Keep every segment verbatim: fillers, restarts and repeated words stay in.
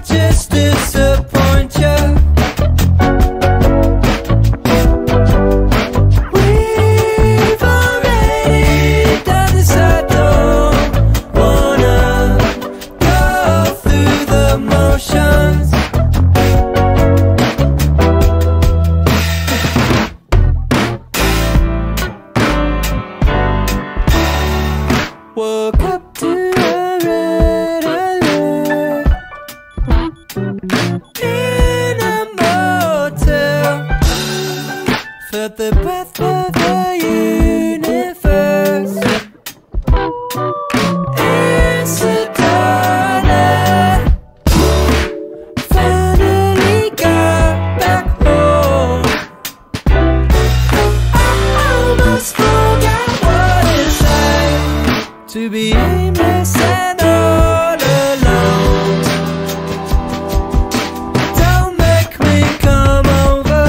just disappoint you. We've already done this, I don't wanna go through the motions. Woke up to a red alert in a motel. Felt the breath of the universe in Sedona. Finally got back home. I almost forgot what it's like to be aimless and all alone. Don't make me come over,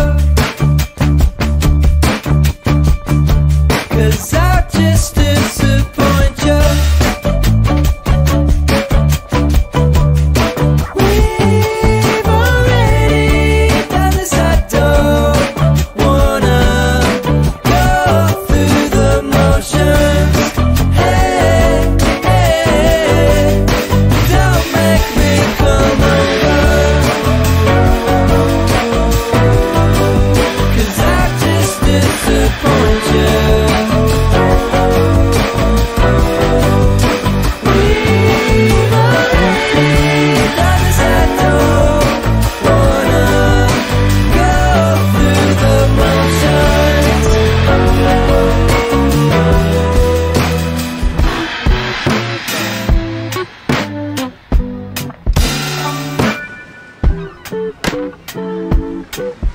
'cause I'll just disappoint you. We've already done this, I don't wanna go through the motions. Thank you.